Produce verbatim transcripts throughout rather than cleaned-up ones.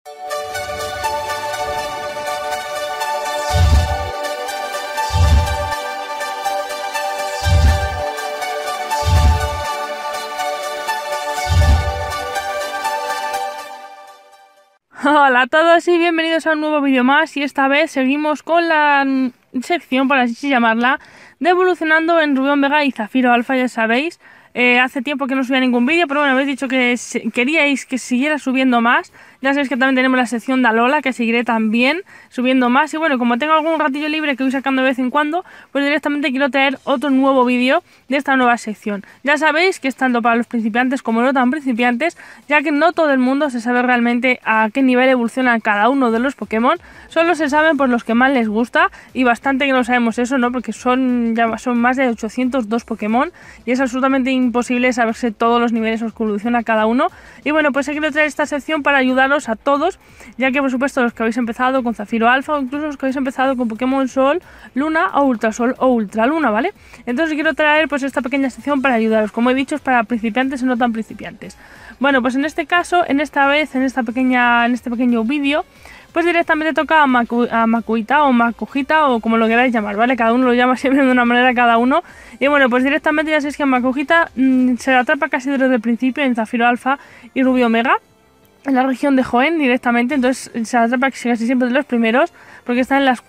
Hola a todos y bienvenidos a un nuevo vídeo más, y esta vez seguimos con la sección, por así llamarla, de evolucionando en Rubí Omega y Zafiro Alfa. Ya sabéis, eh, hace tiempo que no subía ningún vídeo, pero bueno, habéis dicho que queríais que siguiera subiendo más. Ya sabéis que también tenemos la sección de Alola, que seguiré también subiendo más. Y bueno, como tengo algún ratillo libre que voy sacando de vez en cuando, pues directamente quiero traer otro nuevo vídeo de esta nueva sección. Ya sabéis que es tanto para los principiantes como no tan principiantes, ya que no todo el mundo se sabe realmente a qué nivel evoluciona cada uno de los Pokémon. Solo se saben por los que más les gusta, y bastante que no sabemos eso, ¿no? Porque son, ya son más de ochocientos dos Pokémon y es absolutamente imposible saberse todos los niveles que evoluciona cada uno. Y bueno, pues he querido traer esta sección para ayudaros a todos, ya que por supuesto los que habéis empezado con Zafiro Alfa, o incluso los que habéis empezado con Pokémon Sol, Luna o Ultra Sol o Ultra Luna, ¿vale? Entonces quiero traer pues esta pequeña sección para ayudaros. Como he dicho, es para principiantes y no tan principiantes. Bueno, pues en este caso, en esta vez, en esta pequeña, en este pequeño vídeo, pues directamente toca a, Maku, a Makuhita o Makujita, o como lo queráis llamar, ¿vale? Cada uno lo llama siempre de una manera, cada uno. Y bueno, pues directamente ya sabéis que Makujita mmm, se la atrapa casi desde el principio en Zafiro Alfa y Rubí Omega, en la región de Hoenn directamente. Entonces se la atrapa casi siempre de los primeros, porque está en las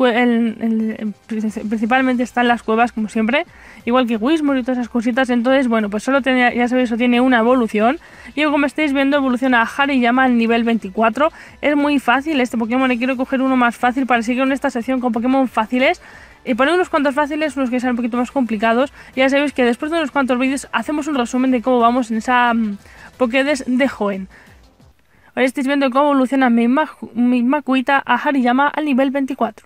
en, principalmente está en las cuevas, como siempre, igual que Whismur y todas esas cositas. Entonces, bueno, pues solo tiene, ya sabéis, eso tiene una evolución. Y como estáis viendo, evoluciona a Hariyama al nivel veinticuatro. Es muy fácil este Pokémon, le quiero coger uno más fácil para seguir en esta sección con Pokémon fáciles. Y poner unos cuantos fáciles, unos que sean un poquito más complicados. Y ya sabéis que después de unos cuantos vídeos hacemos un resumen de cómo vamos en esa um, Pokédex de Hoenn. Ahora estáis viendo cómo evoluciona mi, mi Makuhita a Hariyama al nivel veinticuatro.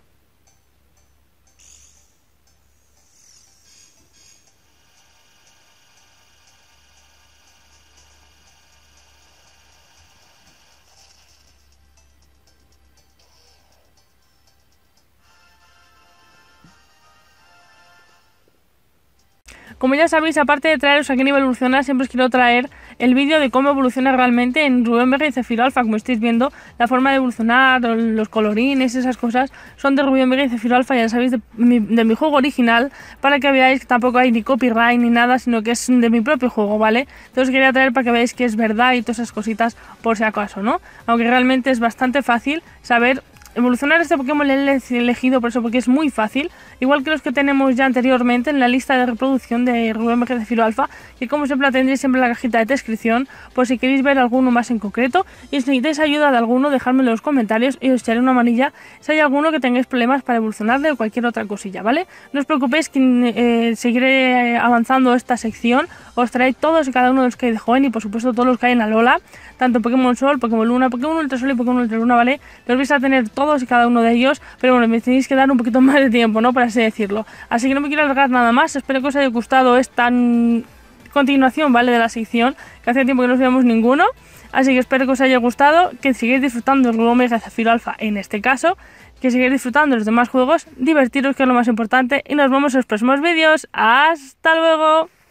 Como ya sabéis, aparte de traeros a qué nivel evoluciona, siempre os quiero traer el vídeo de cómo evoluciona realmente en Rubí Omega y Zafiro Alfa. Como estáis viendo, la forma de evolucionar, los colorines, esas cosas, son de Rubí Omega y Zafiro Alfa, ya sabéis, de mi, de mi juego original, para que veáis que tampoco hay ni copyright ni nada, sino que es de mi propio juego, ¿vale? Entonces quería traer para que veáis que es verdad y todas esas cositas, por si acaso, ¿no? Aunque realmente es bastante fácil saber evolucionar este Pokémon. Le he elegido por eso, porque es muy fácil, igual que los que tenemos ya anteriormente en la lista de reproducción de Rubí Omega y Zafiro Alfa, que como siempre la tendréis siempre en la cajita de descripción, por si queréis ver alguno más en concreto. Y si necesitáis ayuda de alguno, dejadmelo en los comentarios y os echaré una manilla si hay alguno que tengáis problemas para evolucionarle o cualquier otra cosilla, ¿vale? No os preocupéis, que eh, seguiré avanzando esta sección. Os traeré todos y cada uno de los que hay de Hoenn, y por supuesto todos los que hay en Alola, tanto Pokémon Sol, Pokémon Luna, Pokémon Ultra Sol y Pokémon Ultra Luna, ¿vale? Los vais a tener todos y cada uno de ellos, pero bueno, me tenéis que dar un poquito más de tiempo, ¿no? Por así decirlo. Así que no me quiero alargar nada más. Espero que os haya gustado esta continuación, ¿vale? De la sección, que hace tiempo que no subíamos ninguno. Así que espero que os haya gustado, que sigáis disfrutando de Rubí Omega y Zafiro Alfa en este caso, que sigáis disfrutando de los demás juegos, divertiros, que es lo más importante, y nos vemos en los próximos vídeos. ¡Hasta luego!